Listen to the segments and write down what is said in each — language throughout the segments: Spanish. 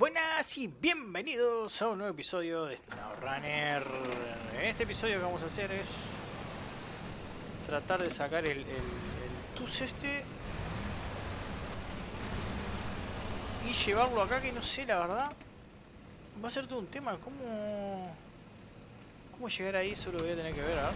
Buenas y bienvenidos a un nuevo episodio de SnowRunner. En este episodio lo que vamos a hacer es tratar de sacar el TUS este y llevarlo acá, que no sé, la verdad. Va a ser todo un tema. ¿Cómo llegar ahí? Eso lo voy a tener que ver, a ver.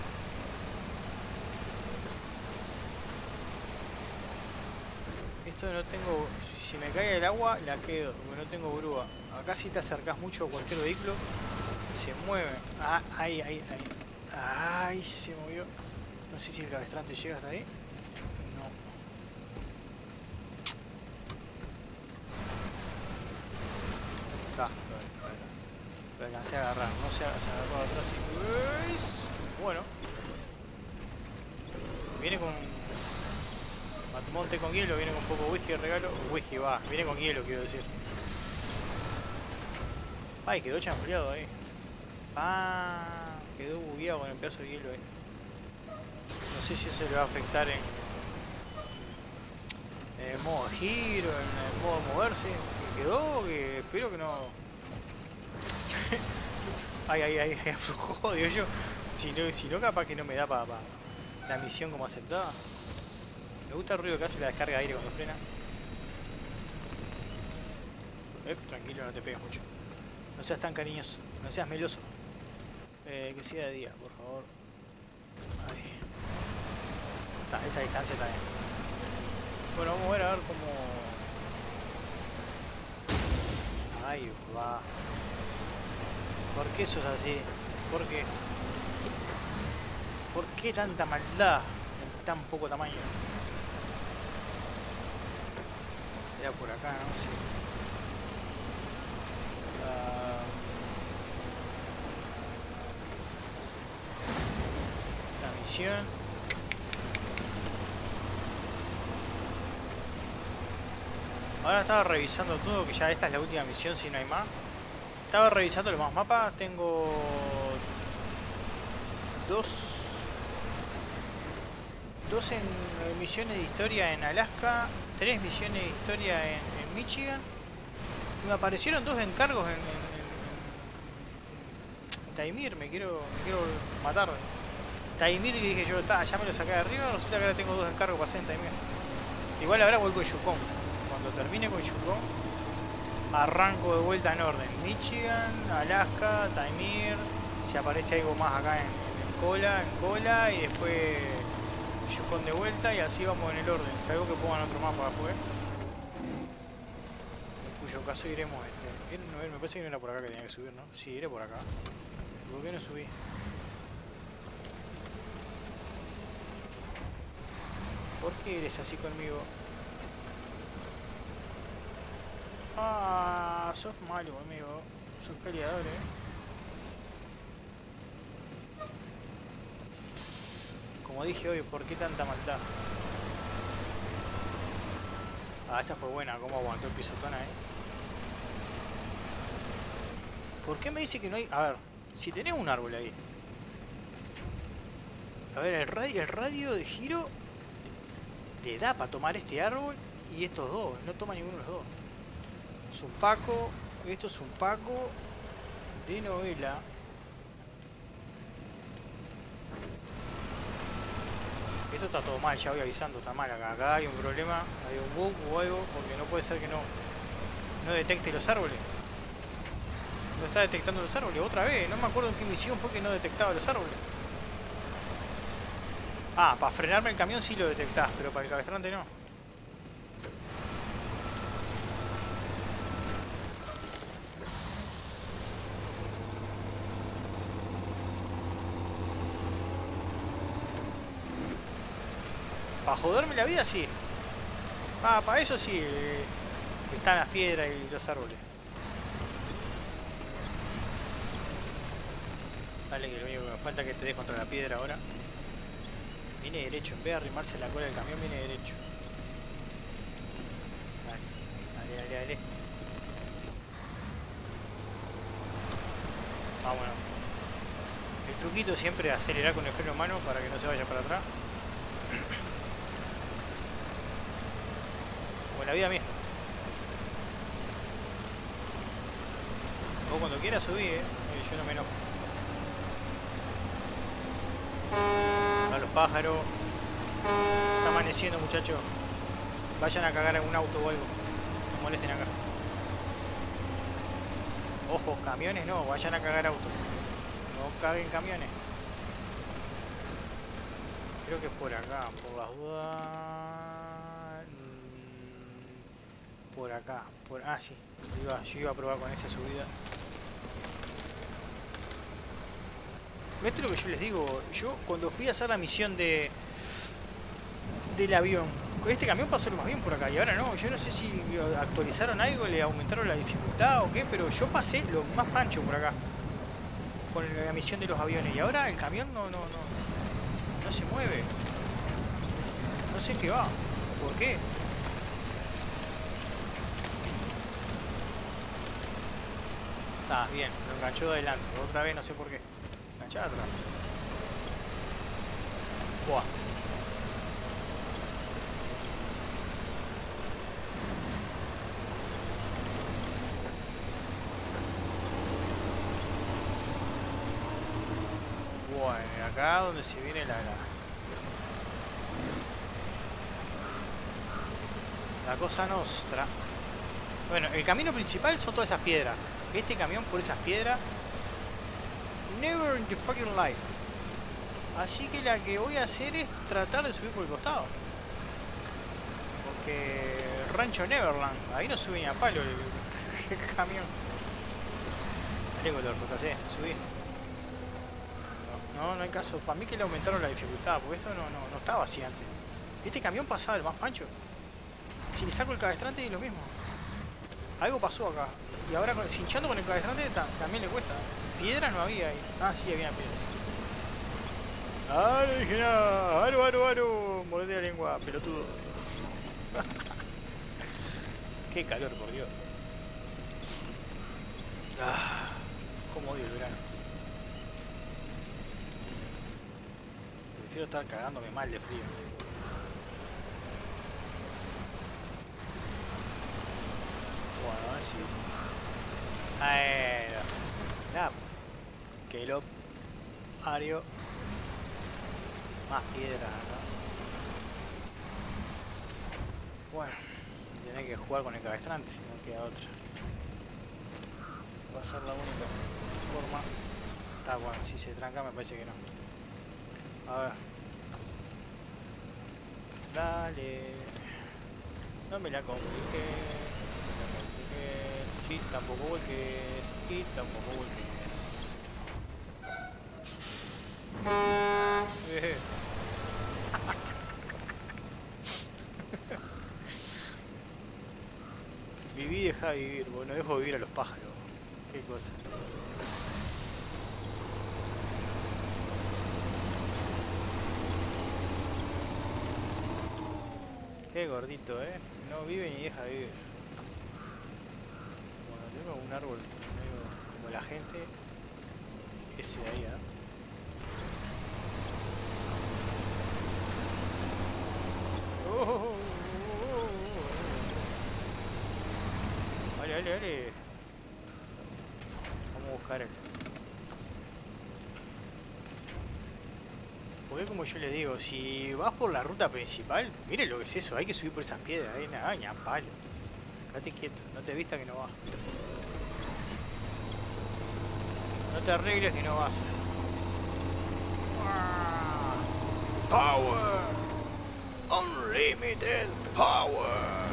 Esto no tengo... Si me cae el agua, la quedo, porque no tengo grúa. Acá si te acercas mucho a cualquier vehículo, se mueve. Ah, ahí. Ay, se movió. No sé si el cabestrante llega hasta ahí. No. Lo alcancé a agarrar. No se agarró atrás y... Bueno. Viene con... Monte con hielo, viene con poco whisky de regalo. Whisky va, viene con hielo, quiero decir. Ay, quedó chamfleado ahí. Ah, quedó bugueado con el pedazo de hielo ahí. No sé si eso le va a afectar en el modo giro, en el modo moverse. Que quedó, que espero que no. Ay, aflojó, digo yo. Si no, capaz que no me da para la misión como aceptada. Me gusta el ruido que hace la descarga de aire cuando frena. Tranquilo, no te pegues mucho. No seas tan cariñoso, no seas meloso. Que siga de día, por favor. Ahí. Está, esa distancia está bien. Bueno, vamos a ver cómo... Ahí va. ¿Por qué sos así? ¿Por qué? ¿Por qué tanta maldad en tan poco tamaño? Ya por acá, no sé. La misión. Ahora estaba revisando todo, que ya esta es la última misión, si no hay más. Estaba revisando los más mapas. Tengo dos en misiones de historia en Alaska, 3 misiones de historia en Michigan. Y me aparecieron 2 encargos en Taimir. Me quiero matar. Taimir, que dije yo, ya me lo saqué de arriba. Resulta que ahora tengo 2 encargos para hacer en Taimir. Igual ahora voy con Yukon. Cuando termine con Yukon, arranco de vuelta en orden. Michigan, Alaska, Taimir. Si aparece algo más acá en cola. Y después Yukon de vuelta, y así vamos en el orden. Salvo que pongan otro mapa después, en cuyo caso iremos me parece que no era por acá que tenía que subir, ¿no? Sí, iré por acá. ¿Por qué no subí? ¿Por qué eres así conmigo? Ah, sos malo, amigo. Sos peleador, Como dije hoy, ¿por qué tanta maldad? Ah, esa fue buena, cómo aguantó el pisotón ahí. ¿Por qué me dice que no hay...? A ver, si tenés un árbol ahí. A ver, el radio de giro le da para tomar este árbol y estos dos. No toma ninguno de los dos. Es un Paco. Esto es un Paco de novela. Esto está todo mal, ya voy avisando, está mal acá hay un problema, hay un bug o algo, porque no puede ser que no detecte los árboles. No está detectando los árboles, otra vez, no me acuerdo en qué misión fue que no detectaba los árboles. Ah, para frenarme el camión sí lo detectás, pero para el cabestrante no. Para joderme la vida, sí. Ah, para eso sí. Están las piedras y los árboles. Dale, que lo único que me falta es que te des contra la piedra ahora. Viene derecho. En vez de arrimarse la cola del camión, viene derecho. Dale. Vámonos. El truquito siempre es acelerar con el freno en mano para que no se vaya para atrás. Como la vida misma. Vos cuando quieras subí, yo no me enojo. A los pájaros. Está amaneciendo, muchachos. Vayan a cagar en un auto o algo. No molesten acá. Ojo, camiones no, vayan a cagar autos. No caguen camiones. Creo que es por acá, por las dudas. Por acá, ah sí. Yo iba a probar con esa subida. Esto es lo que yo les digo. Yo cuando fui a hacer la misión del avión, este camión pasó lo más bien por acá y ahora no. Yo no sé si actualizaron algo, le aumentaron la dificultad o qué, pero yo pasé lo más pancho por acá con la misión de los aviones y ahora el camión no se mueve. No sé qué va. ¿Por qué? Ah, bien, lo enganchó de adelante. Otra vez no sé por qué. Enganchada atrás. Buah. Bueno, acá donde se viene la cosa nostra. Bueno, el camino principal son todas esas piedras. Este camión por esas piedras. Never in the fucking life. Así que la que voy a hacer es tratar de subir por el costado. Porque Rancho Neverland, ahí no sube ni a palo el camión. Dale color, JC, subí. No hay caso. Para mí que le aumentaron la dificultad, porque esto no estaba así antes. Este camión pasaba el más pancho. Si le saco el cabestrante es lo mismo. Algo pasó acá. Y ahora cinchando con el cabestrante también le cuesta. Piedra no había ahí. Ah, sí, había piedras. Ah, no dije nada. Aro. Mordete la lengua, pelotudo. Qué calor, por Dios. Ah, cómo odio el verano. Prefiero estar cagándome mal de frío. Bueno, a ver si... Nada. Que lo... Ario. Más piedras acá. Bueno, tiene que jugar con el cabestrante, no queda otra. Va a ser la única forma. Está bueno, si se tranca me parece que no. A ver. Dale. No me la compliqué. Sí, tampoco volques. Y tampoco volques. Viví y deja vivir, bueno, dejo vivir a los pájaros. Qué cosa. Qué gordito, no vive ni deja vivir. Bueno, tengo un árbol medio como la gente. Ese de ahí, Dale. Vamos a buscar él. Porque como yo les digo, si vas por la ruta principal, miren lo que es eso, hay que subir por esas piedras, nada, ni a palo. Quédate quieto, no te vistas que no vas. No te arregles que no vas. Power. Unlimited power.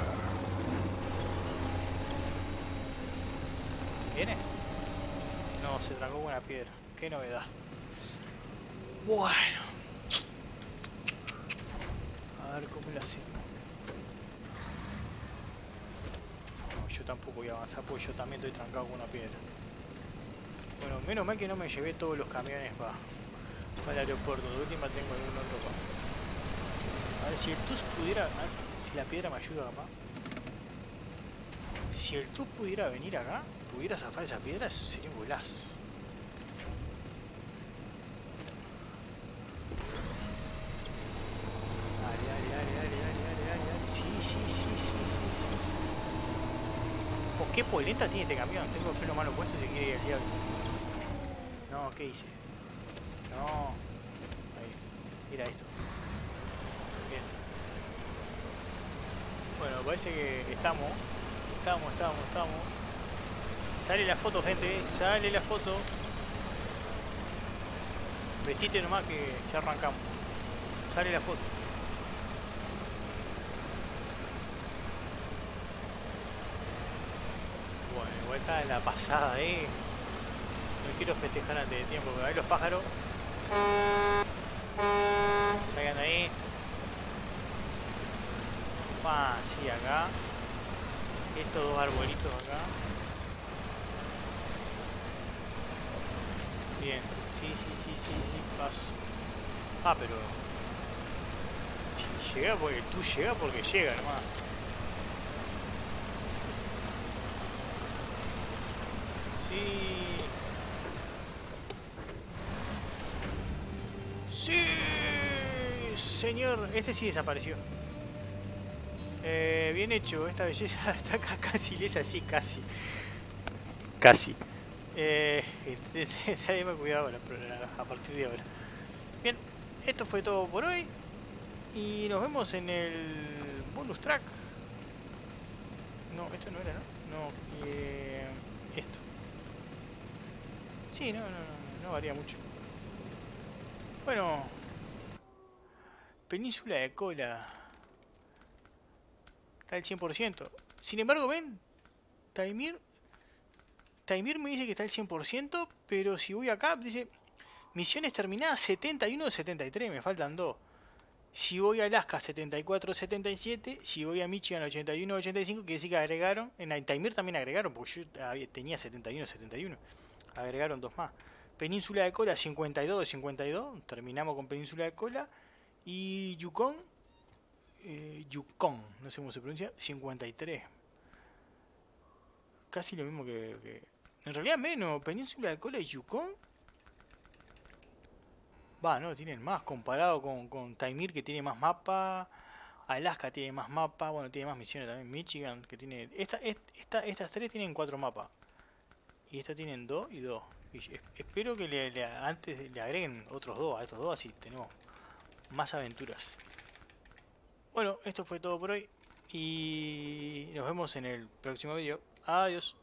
¿Viene? No, se trancó con una piedra. Qué novedad. Bueno. A ver cómo lo hacemos. No, yo tampoco voy a avanzar porque yo también estoy trancado con una piedra. Bueno, menos mal que no me llevé todos los camiones para el aeropuerto. De última tengo algún otro para. A ver si el TUS pudiera... A ver si la piedra me ayuda capaz. Si el TUS pudiera venir acá, pudiera zafar esa piedra, eso sería un golazo. Dale. Sí. Ok, qué polenta tiene este camión. Tengo el freno malo puesto y se quiere ir al diablo. No, ¿qué hice? No. Ahí. Mira esto. Bien. Bueno, parece que estamos. Sale la foto, gente. Sale la foto. Vestite nomás que ya arrancamos. Sale la foto. Bueno, igual está la pasada ahí. No quiero festejar antes de tiempo, pero ahí los pájaros. Salgan ahí. Sí, acá. Estos dos arbolitos acá. Bien. Sí, paso. Pero... Si llega porque... Tú llegas porque llega nomás. Sí, señor. Este sí desapareció. Bien hecho. Esta belleza está acá casi lisa, sí, casi. Estaré cuidado ahora, a partir de ahora. Bien, esto fue todo por hoy. Y nos vemos en el bonus track. No, esto no era, ¿no? No, esto. Sí, no varía mucho. Bueno, Península de Kola está al 100%. Sin embargo, ven, Taimir me dice que está al 100%, pero si voy acá, dice misiones terminadas 71 de 73, me faltan 2. Si voy a Alaska 74 77, si voy a Michigan 81 85, quiere decir que agregaron, en Taimir también agregaron, porque yo tenía 71 71, agregaron 2 más. Península de Kola 52 de 52, terminamos con Península de Kola. Y Yukon, no sé cómo se pronuncia, 53. Casi lo mismo que... En realidad menos, Península de Kola y Yukon. No, tienen más comparado con Taimir, que tiene más mapa. Alaska tiene más mapa, bueno, tiene más misiones también. Michigan, que tiene... Estas tres tienen 4 mapas. Y estas tienen 2 y 2. Y espero que antes le agreguen otros 2 a estos 2, así tenemos más aventuras. Bueno, esto fue todo por hoy. Y nos vemos en el próximo video. Adiós.